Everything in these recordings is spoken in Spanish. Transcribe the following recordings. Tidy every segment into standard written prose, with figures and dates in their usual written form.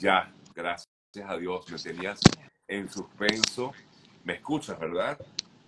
Ya, gracias a Dios, me tenías en suspenso. ¿Me escuchas, verdad?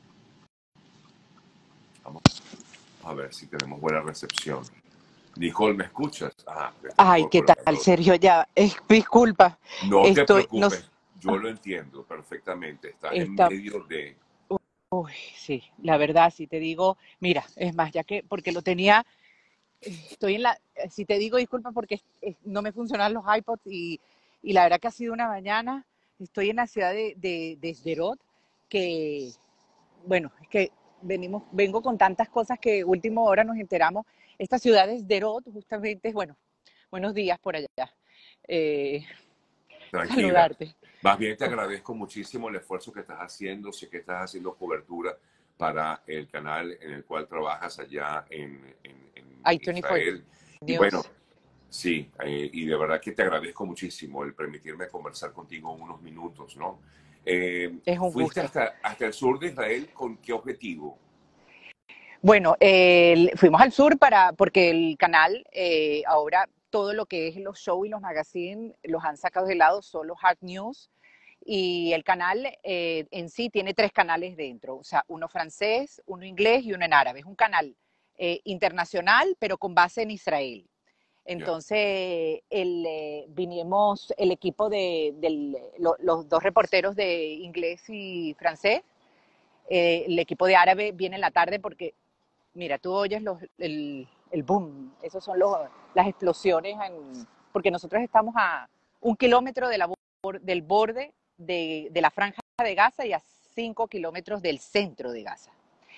Vamos a ver si tenemos buena recepción. Nicole, ¿me escuchas? Ah, estás Ay, por ¿qué el tal, otro. Sergio? Ya, disculpa, No te estoy, no, preocupes, yo lo entiendo perfectamente. Estás en está, medio de... uy, sí, la verdad, si te digo, mira, es más, ya que, porque lo tenía, estoy en la, si te digo disculpa porque no me funcionan los iPods y la verdad que ha sido una mañana, estoy en la ciudad de Sderot, que, bueno, es que vengo con tantas cosas que última hora nos enteramos, esta ciudad de Sderot, justamente, bueno, buenos días por allá, eh, Tranquila. saludarte. Más bien te Uf, agradezco muchísimo el esfuerzo que estás haciendo. Sé que estás haciendo cobertura para el canal en el cual trabajas allá en I-24 Israel. Y bueno, News. sí, y de verdad que te agradezco muchísimo el permitirme conversar contigo unos minutos, ¿no? Es un ¿Fuiste gusto. hasta el sur de Israel con qué objetivo? Bueno, fuimos al sur porque el canal ahora todo lo que es los shows y los magazines los han sacado de lado, solo Hard News. Y el canal en sí tiene tres canales dentro, o sea, uno francés, uno inglés y uno en árabe. Es un canal internacional, pero con base en Israel. Ya, Entonces, vinimos el equipo los dos reporteros de inglés y francés. El equipo de árabe viene en la tarde porque, mira, tú oyes el boom, esos son las explosiones, porque nosotros estamos a 1 kilómetro del borde de la franja de Gaza y a 5 kilómetros del centro de Gaza.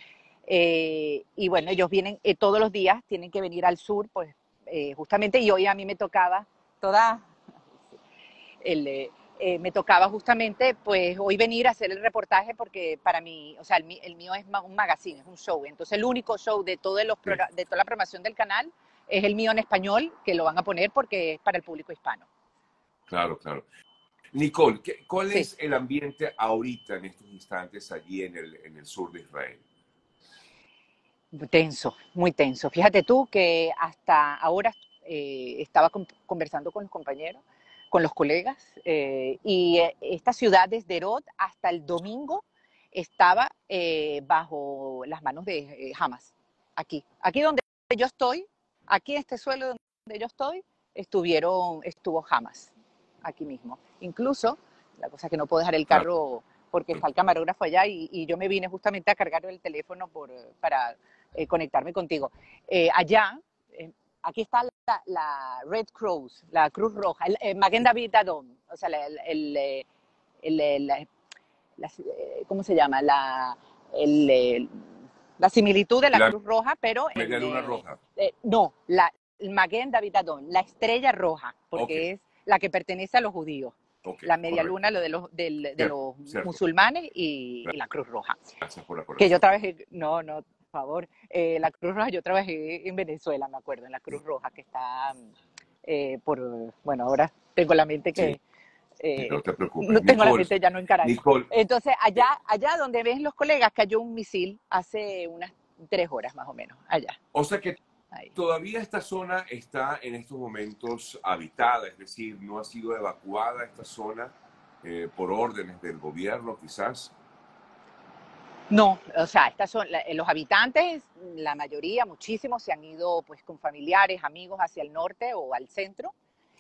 Y bueno, ellos vienen todos los días, tienen que venir al sur, pues justamente, y hoy a mí me tocaba toda me tocaba justamente pues hoy venir a hacer el reportaje porque para mí, o sea, el mío es un magazine, es un show. Entonces el único show de, sí, de toda la programación del canal es el mío en español, que lo van a poner porque es para el público hispano. claro, claro. Nicole, ¿cuál Sí, es el ambiente ahorita en estos instantes allí en el sur de Israel? tenso, muy tenso. Fíjate tú que hasta ahora estaba conversando con los compañeros, con los colegas, y esta ciudad de Sderot hasta el domingo estaba bajo las manos de Hamas. Aquí donde yo estoy, aquí en este suelo donde yo estoy, estuvo Hamas, aquí mismo. Incluso, la cosa es que no puedo dejar el Claro, carro porque está el camarógrafo allá y yo me vine justamente a cargar el teléfono para conectarme contigo. Allá, aquí está la Red Cross, la Cruz Roja, el Maguen David Adom, o sea, el, ¿cómo se llama? La similitud de la la Cruz Roja, pero media luna roja. no, el Maguen David Adom, la estrella roja, Ok, porque es la que pertenece a los judíos. ok, La media correcto. luna, lo de Cierto, los cierto. musulmanes y la Cruz Roja. Gracias por la Que yo corrección. trabajé, no, por favor, la Cruz Roja, yo trabajé en Venezuela, me acuerdo, en la Cruz Roja, que está bueno, ahora tengo la mente Sí, que, no te preocupes. no tengo la Nicole, mente ya no en Caracas. Nicole, Entonces, eh, allá donde ven los colegas, cayó un misil hace unas 3 horas más o menos, allá. o sea que Ahí. todavía esta zona está en estos momentos habitada, es decir, no ha sido evacuada esta zona por órdenes del gobierno, quizás. No, o sea, los habitantes, la mayoría, muchísimos, se han ido pues con familiares, amigos hacia el norte o al centro,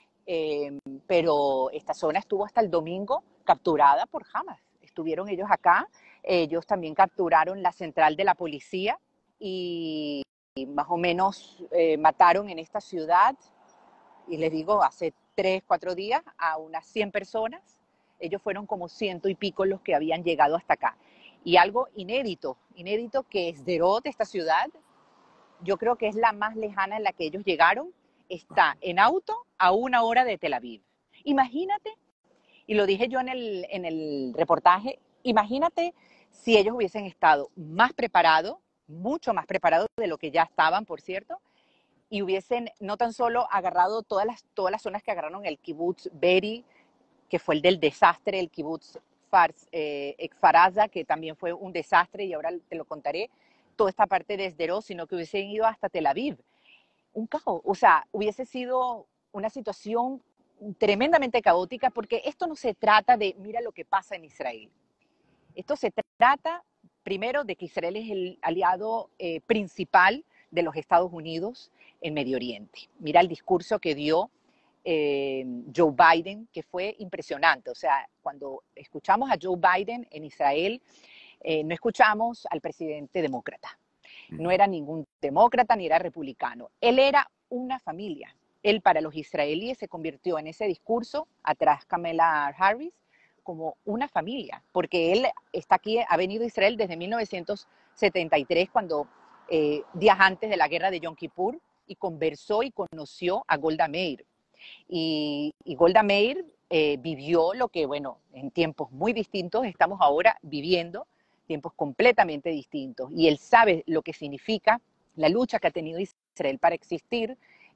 pero esta zona estuvo hasta el domingo capturada por Hamas. Estuvieron ellos acá, ellos también capturaron la central de la policía y más o menos mataron en esta ciudad, y les digo, hace 3, 4 días, a unas 100 personas. Ellos fueron como ciento y pico los que habían llegado hasta acá. Y algo inédito, inédito que Sderot, esta ciudad, yo creo que es la más lejana en la que ellos llegaron, está en auto a 1 hora de Tel Aviv. Imagínate, y lo dije yo en el reportaje, imagínate si ellos hubiesen estado más preparados, mucho más preparados de lo que ya estaban, por cierto, y hubiesen no tan solo agarrado todas las zonas que agarraron el kibutz Beri, que fue el del desastre, el kibutz Faraza, que también fue un desastre y ahora te lo contaré, toda esta parte de Sderot, sino que hubiesen ido hasta Tel Aviv. Un caos, o sea, hubiese sido una situación tremendamente caótica, porque esto no se trata de, mira lo que pasa en Israel. Esto se trata, primero, de que Israel es el aliado principal de los Estados Unidos en Medio Oriente. Mira el discurso que dio Joe Biden, que fue impresionante. O sea, cuando escuchamos a Joe Biden en Israel, no escuchamos al presidente demócrata. No era ningún demócrata ni era republicano. Él era una familia. Él para los israelíes se convirtió en ese discurso, atrás Kamala Harris, como una familia, porque él está aquí, ha venido a Israel desde 1973, cuando días antes de la guerra de Yom Kippur, y conversó y conoció a Golda Meir. Y Golda Meir vivió lo que, bueno, en tiempos muy distintos estamos ahora viviendo, tiempos completamente distintos. Y él sabe lo que significa la lucha que ha tenido Israel para existir,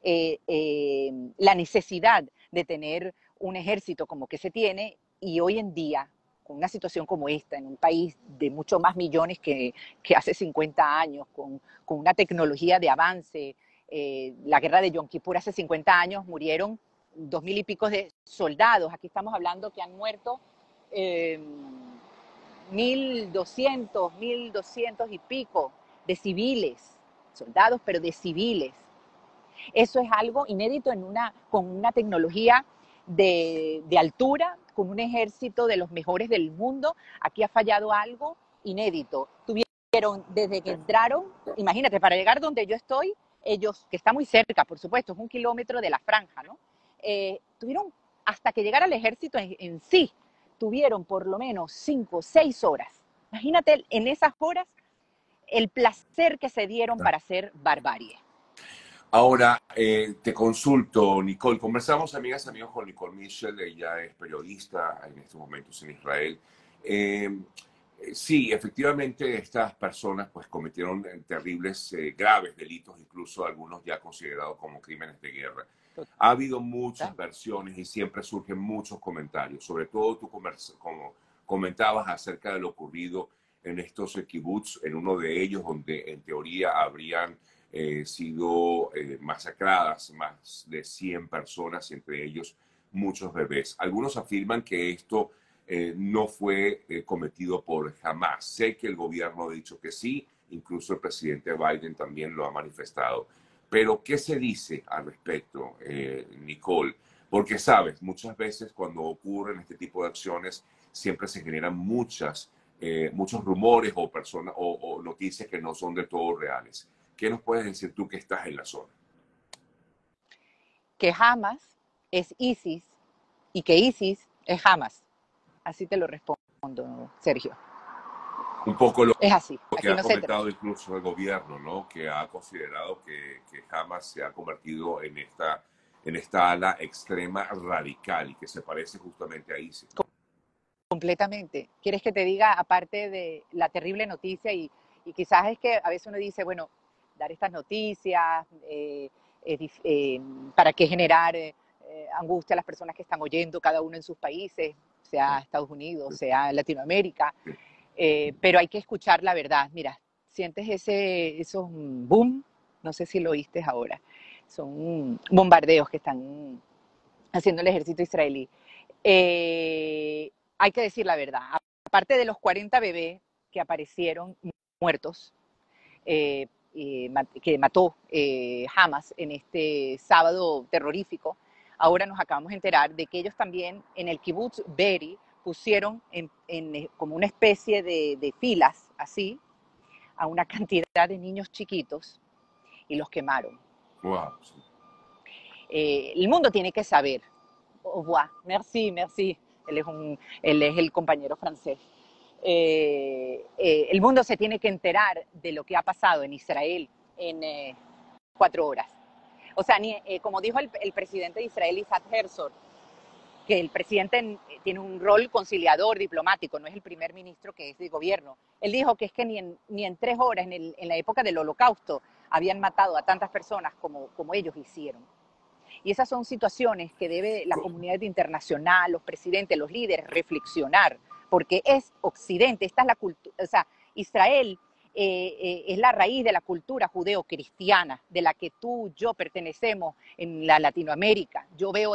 la necesidad de tener un ejército como que se tiene, y hoy en día, con una situación como esta, en un país de mucho más millones que hace 50 años, con una tecnología de avance, la guerra de Yom Kippur hace 50 años murieron 2.000 y pico de soldados. Aquí estamos hablando que han muerto 1.200 y pico de civiles, soldados, pero de civiles. Eso es algo inédito con una tecnología de altura, con un ejército de los mejores del mundo. Aquí ha fallado algo inédito. Tuvieron, desde que entraron, imagínate, para llegar donde yo estoy, ellos, que está muy cerca, por supuesto, es 1 kilómetro de la franja, ¿no? Tuvieron, hasta que llegara el ejército en sí, tuvieron por lo menos 5 o 6 horas. Imagínate en esas horas el placer que se dieron para hacer barbarie. Ahora, te consulto, Nicole. Conversamos, amigos, con Nicole Mitchell. Ella es periodista en estos momentos en Israel. Sí, efectivamente, estas personas pues cometieron terribles, graves delitos, incluso algunos ya considerados como crímenes de guerra. Ha habido muchas versiones y siempre surgen muchos comentarios. Sobre todo tú como comentabas acerca de lo ocurrido en estos kibbutz, en uno de ellos donde en teoría habrían sido masacradas más de 100 personas, entre ellos muchos bebés. Algunos afirman que esto no fue cometido por Hamas. Sé que el gobierno ha dicho que sí, incluso el presidente Biden también lo ha manifestado. Pero, ¿qué se dice al respecto, Nicole? Porque, sabes, muchas veces cuando ocurren este tipo de acciones, siempre se generan muchos rumores o noticias que no son del todo reales. ¿Qué nos puedes decir tú que estás en la zona? Que Hamas es ISIS y que ISIS es Hamas. Así te lo respondo, Sergio. Un poco lo Es así. que Aquí ha no se comentado incluso el gobierno, ¿no? Que ha considerado que Hamas se ha convertido en esta ala extrema radical y que se parece justamente a ISIS, ¿no? completamente. ¿Quieres que te diga, aparte de la terrible noticia, y quizás es que a veces uno dice, bueno, dar estas noticias, ¿para qué generar angustia a las personas que están oyendo, cada uno en sus países, sea Estados Unidos, sea Latinoamérica? Pero hay que escuchar la verdad. Mira, sientes esos boom, no sé si lo oíste ahora, son bombardeos que están haciendo el ejército israelí. Hay que decir la verdad. Aparte de los 40 bebés que aparecieron muertos, que mató Hamas en este sábado terrorífico, ahora nos acabamos de enterar de que ellos también en el kibbutz Be'eri pusieron como una especie de filas así a una cantidad de niños chiquitos y los quemaron. Wow. El mundo tiene que saber. Au revoir. Merci, merci. Él es el compañero francés. El mundo se tiene que enterar de lo que ha pasado en Israel en 4 horas. O sea, como dijo el presidente de Israel, Isaac Herzog, que el presidente tiene un rol conciliador, diplomático, no es el primer ministro que es de gobierno. Él dijo que es que ni en 3 horas, en la época del Holocausto, habían matado a tantas personas como ellos hicieron. Y esas son situaciones que debe la comunidad internacional, los presidentes, los líderes reflexionar, porque es Occidente, esta es la cultura, o sea, Israel es la raíz de la cultura judeo-cristiana, de la que tú, yo pertenecemos en la Latinoamérica. Yo veo en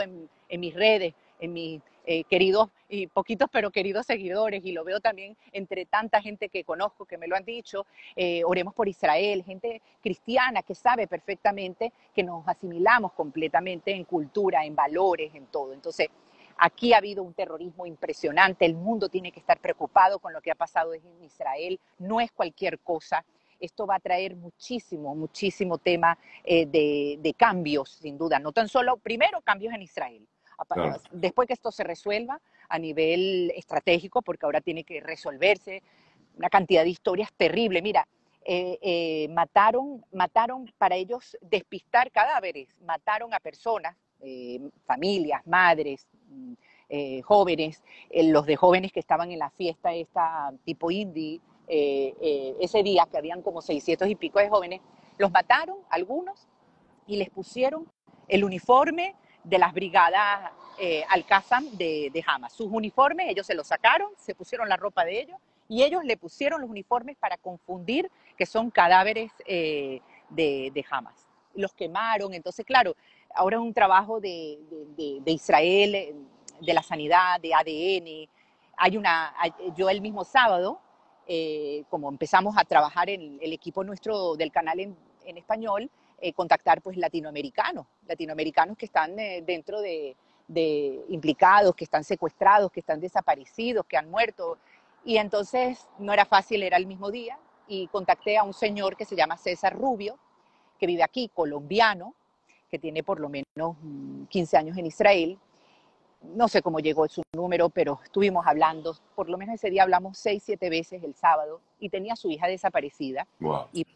en mis redes, en mis queridos y poquitos pero queridos seguidores, y lo veo también entre tanta gente que conozco que me lo han dicho. Oremos por Israel, gente cristiana que sabe perfectamente que nos asimilamos completamente en cultura, en valores, en todo. Entonces, aquí ha habido un terrorismo impresionante, el mundo tiene que estar preocupado con lo que ha pasado en Israel, no es cualquier cosa. Esto va a traer muchísimo, muchísimo tema de cambios, sin duda. No tan solo, primero, cambios en Israel. Claro. Después que esto se resuelva a nivel estratégico, porque ahora tiene que resolverse una cantidad de historias terribles. Mira, mataron para ellos despistar cadáveres, mataron a personas, familias, madres, jóvenes, los de jóvenes que estaban en la fiesta esta tipo indie, ese día que habían como 600 y pico de jóvenes, los mataron algunos y les pusieron el uniforme de las brigadas Al-Qassam de Hamas. Sus uniformes, ellos se los sacaron, se pusieron la ropa de ellos y ellos le pusieron los uniformes para confundir que son cadáveres de Hamas. Los quemaron, entonces claro, ahora es un trabajo de Israel, de la sanidad, de ADN. Yo el mismo sábado, como empezamos a trabajar en el equipo nuestro del canal en español, contactar pues latinoamericanos que están dentro de implicados, que están secuestrados, que están desaparecidos, que han muerto. Y entonces no era fácil, era el mismo día, y contacté a un señor que se llama César Rubio, que vive aquí, colombiano, que tiene por lo menos 15 años en Israel. No sé cómo llegó su número, pero estuvimos hablando, por lo menos ese día hablamos 6, 7 veces el sábado, y tenía a su hija desaparecida. Wow. Y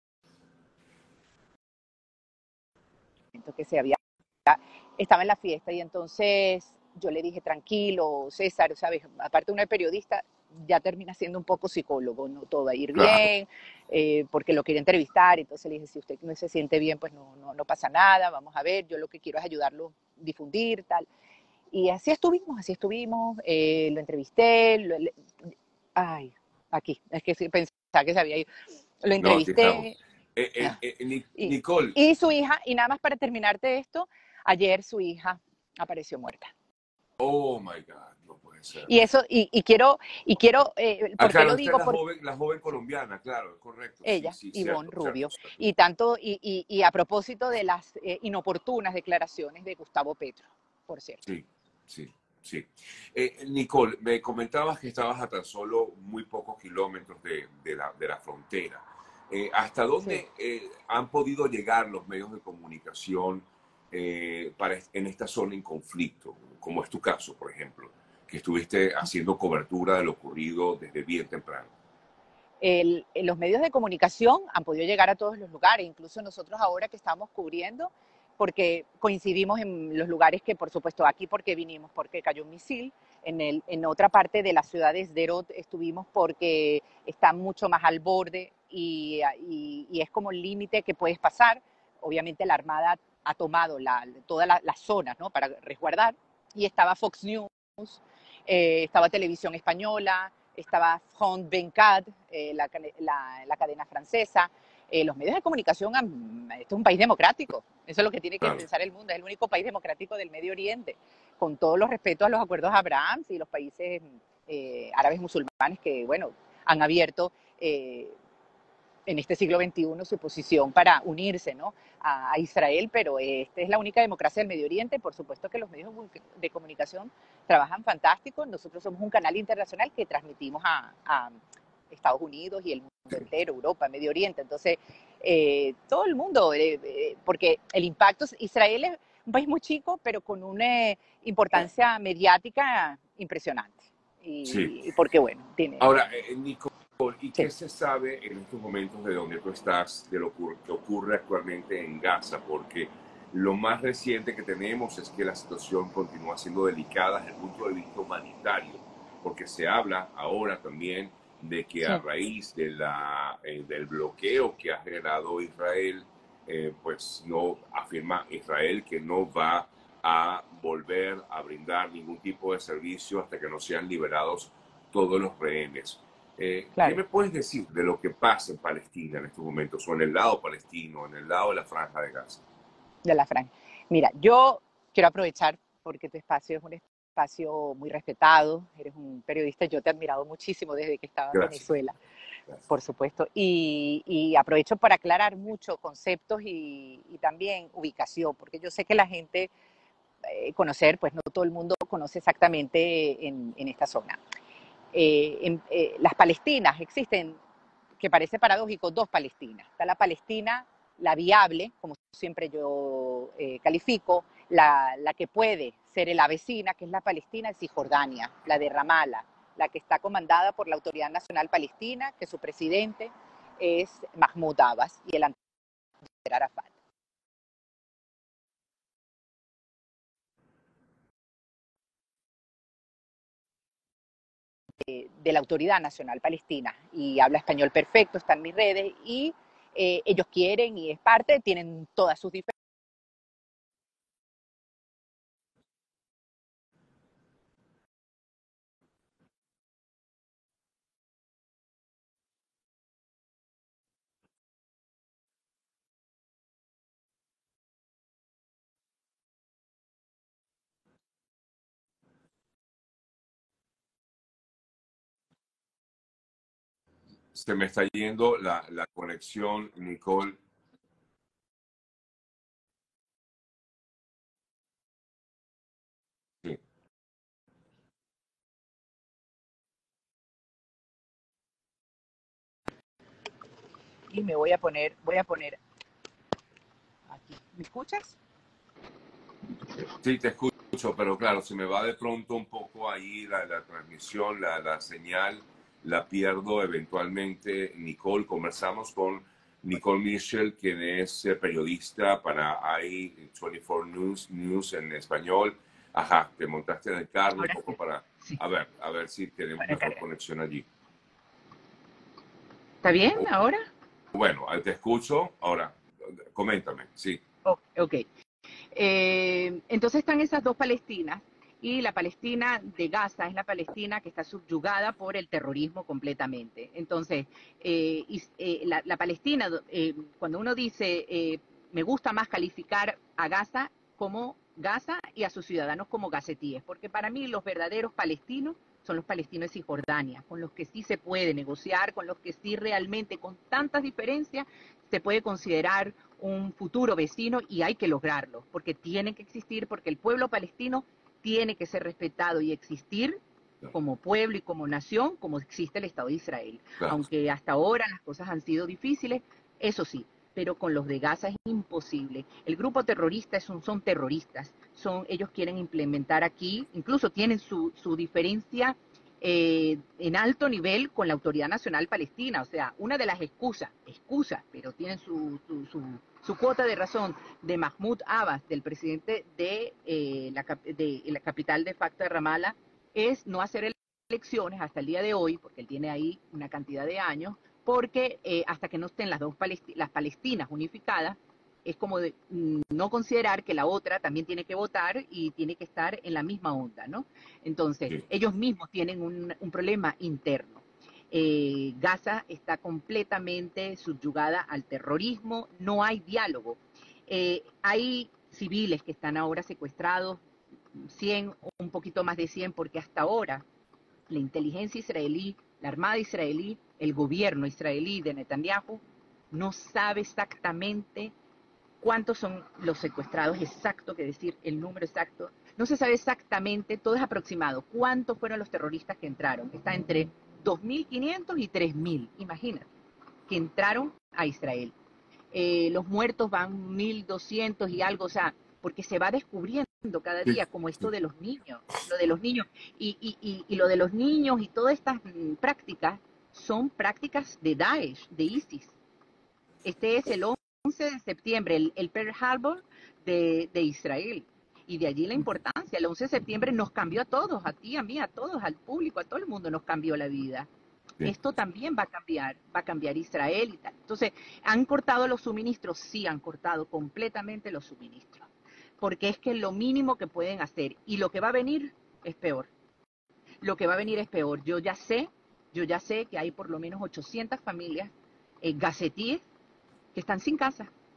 que estaba en la fiesta, y entonces yo le dije, tranquilo, César, ¿sabes? Aparte uno es periodista, ya termina siendo un poco psicólogo, no todo va a ir Claro. bien, porque lo quería entrevistar. Entonces le dije, si usted no se siente bien, pues no pasa nada, vamos a ver, yo lo que quiero es ayudarlo, difundir, tal. Y así estuvimos, lo entrevisté, ay, aquí, es que sí, pensaba que se había ido. Lo No, aquí estamos. entrevisté, y, Nicole. y su hija, y nada más para terminarte esto, ayer su hija apareció muerta. Oh my God, no puede ser. Y eso, ¿por qué Claro, lo esta es digo? Por la joven colombiana, claro, correcto, sí, ella, sí, Ivonne cierto, cierto, Rubio. cierto. Y a propósito de las inoportunas declaraciones de Gustavo Petro, por cierto. Sí, sí, sí. Nicole, me comentabas que estabas a tan solo muy pocos kilómetros de la frontera. ¿Hasta Sí. dónde han podido llegar los medios de comunicación en esta zona en conflicto, como es tu caso, por ejemplo, que estuviste haciendo cobertura de lo ocurrido desde bien temprano? Los medios de comunicación han podido llegar a todos los lugares, incluso nosotros ahora que estamos cubriendo, porque coincidimos en los lugares que, por supuesto, aquí porque vinimos, porque cayó un misil, en otra parte de la ciudad de Sderot estuvimos porque está mucho más al borde y es como el límite que puedes pasar. Obviamente la Armada ha tomado todas las zonas, ¿no?, para resguardar, y estaba Fox News, estaba Televisión Española, estaba France 24, la cadena francesa. Los medios de comunicación, este es un país democrático, eso es lo que tiene que Claro. pensar el mundo, es el único país democrático del Medio Oriente, con todos los respetos a los acuerdos de Abraham y los países árabes musulmanes que, bueno, han abierto en este siglo XXI su posición para unirse, ¿no?, a Israel, pero esta es la única democracia del Medio Oriente. Por supuesto que los medios de comunicación trabajan fantástico. Nosotros somos un canal internacional que transmitimos a Estados Unidos y el mundo entero, Europa, Medio Oriente. Entonces, todo el mundo, porque el impacto, Israel es un país muy chico, pero con una importancia mediática impresionante. Sí. Y porque, bueno, tiene... Ahora, Nicole, ¿y Sí. qué se sabe en estos momentos de donde tú estás, de lo que ocurre actualmente en Gaza? Porque lo más reciente que tenemos es que la situación continúa siendo delicada desde el punto de vista humanitario, porque se habla ahora también de que a Sí. raíz del bloqueo que ha generado Israel, pues no afirma Israel que no va a volver a brindar ningún tipo de servicio hasta que no sean liberados todos los rehenes. ¿Qué Claro. me puedes decir de lo que pasa en Palestina en estos momentos, o en el lado palestino, en el lado de la Franja de Gaza? De la franja. Mira, yo quiero aprovechar porque tu espacio es un espacio muy respetado, eres un periodista, yo te he admirado muchísimo desde que estaba en Gracias. Venezuela, Gracias. por supuesto, y aprovecho para aclarar mucho conceptos y también ubicación, porque yo sé que la gente conocer, pues no todo el mundo conoce exactamente en esta zona. Las Palestinas existen, que parece paradójico, dos Palestinas. Está la Palestina, la viable, como siempre yo califico, la que puede ser la vecina, que es la Palestina de Cisjordania, la de Ramallah, la que está comandada por la Autoridad Nacional Palestina, que su presidente es Mahmoud Abbas y el anterior Arafat. De la Autoridad Nacional Palestina y habla español perfecto, está en mis redes y ellos quieren y es parte, tienen todas sus diferencias. Se me está yendo la conexión, Nicole. Sí. Y voy a poner aquí. ¿Me escuchas? Sí, te escucho, pero claro, se me va de pronto un poco ahí la transmisión, la señal, la pierdo eventualmente. Nicole, conversamos con Nicole Michel, quien es periodista para i24 News en español. Ajá, te montaste en el carro un Ahora poco sí. para, Sí, a ver si tenemos para mejor cargar. conexión allí. ¿Está bien ahora? Bueno, te escucho. Ahora, coméntame, sí. Oh, ok. Entonces están esas dos Palestinas y la Palestina de Gaza es la Palestina que está subyugada por el terrorismo completamente. Entonces, la Palestina, cuando uno dice, me gusta más calificar a Gaza como Gaza y a sus ciudadanos como gazetíes, porque para mí los verdaderos palestinos son los palestinos de Cisjordania, con los que sí se puede negociar, con los que sí realmente, con tantas diferencias, se puede considerar un futuro vecino y hay que lograrlo, porque tiene que existir, porque el pueblo palestino tiene que ser respetado y existir Claro, como pueblo y como nación, como existe el Estado de Israel. claro. Aunque hasta ahora las cosas han sido difíciles, eso sí, pero con los de Gaza es imposible. El grupo terrorista son terroristas, ellos quieren implementar aquí, incluso tienen su diferencia en alto nivel con la Autoridad Nacional Palestina. O sea, una de las excusas, pero tienen su cuota de razón de Mahmoud Abbas, del presidente de la capital de facto de Ramallah, es no hacer elecciones hasta el día de hoy, porque él tiene ahí una cantidad de años, porque hasta que no estén las Palestinas unificadas, es como no considerar que la otra también tiene que votar y tiene que estar en la misma onda, ¿no? Entonces, Sí. ellos mismos tienen un problema interno. Gaza está completamente subyugada al terrorismo, no hay diálogo. Hay civiles que están ahora secuestrados, 100, un poquito más de 100, porque hasta ahora la inteligencia israelí, la armada israelí, el gobierno israelí de Netanyahu no sabe exactamente cuántos son los secuestrados exacto, que decir el número exacto. No se sabe exactamente, todo es aproximado. ¿Cuántos fueron los terroristas que entraron? Está entre 2.500 y 3.000, imagínate, que entraron a Israel. Los muertos van 1.200 y algo, o sea, porque se va descubriendo cada Sí, día, como esto sí. de los niños, lo de los niños, y lo de los niños y todas estas prácticas son prácticas de Daesh, de ISIS. Este es el 11 de septiembre, el Pearl Harbor de Israel. Y de allí la importancia. El 11 de septiembre nos cambió a todos, a ti, a mí, a todos, al público, a todo el mundo nos cambió la vida. Sí. Esto también va a cambiar Israel y tal. Entonces, ¿han cortado los suministros? Sí, han cortado completamente los suministros. Porque es que es lo mínimo que pueden hacer. Y lo que va a venir es peor. Lo que va a venir es peor. Yo ya sé que hay por lo menos 800 familias gacetíes que están sin casa.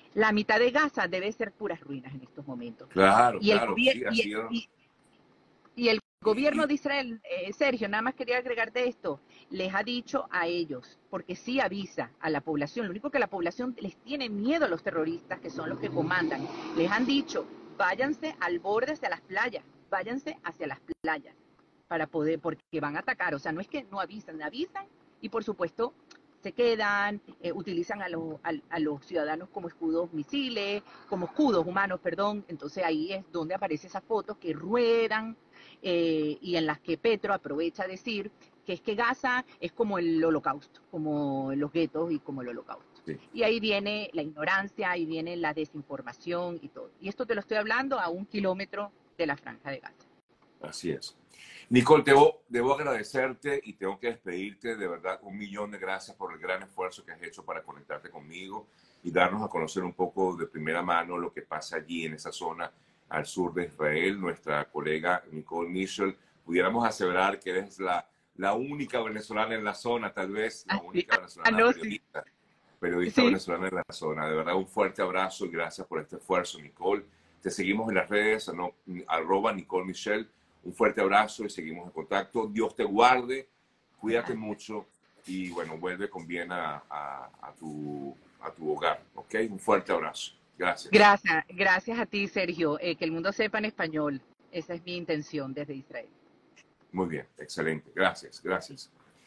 La mitad de Gaza debe ser puras ruinas en estos momentos. Claro, Y el, claro, sí, ha sido. y el gobierno Y, de Israel, Sergio, nada más quería agregarte esto, les ha dicho a ellos, porque sí avisa a la población, lo único que la población les tiene miedo a los terroristas, que son los que comandan, les han dicho, váyanse al borde hacia las playas, váyanse hacia las playas, para poder, porque van a atacar, o sea, no es que no avisan, avisan y por supuesto se quedan, utilizan a los ciudadanos como escudos misiles, como escudos humanos, perdón, entonces ahí es donde aparecen esas fotos que ruedan y en las que Petro aprovecha a decir que es que Gaza es como el holocausto, como los guetos y como el holocausto. sí, Y ahí viene la ignorancia, ahí viene la desinformación y todo. Y esto te lo estoy hablando a 1 kilómetro de la Franja de Gaza. así es. Nicole, debo agradecerte y tengo que despedirte. De verdad, 1.000.000 de gracias por el gran esfuerzo que has hecho para conectarte conmigo y darnos a conocer un poco de primera mano lo que pasa allí en esa zona al sur de Israel. Nuestra colega Nicole Mitchell, pudiéramos aseverar que eres la única venezolana en la zona, tal vez la única venezolana No, sí. periodista Sí. venezolana en la zona. De verdad, un fuerte abrazo y gracias por este esfuerzo, Nicole. Te seguimos en las redes, @ Nicole Mitchell. Un fuerte abrazo y seguimos en contacto. Dios te guarde, cuídate mucho y bueno, vuelve con bien a tu hogar, ¿ok? Un fuerte abrazo. Gracias. Gracias a ti, Sergio. Que el mundo sepa en español. Esa es mi intención desde Israel. Muy bien, excelente. Gracias, gracias.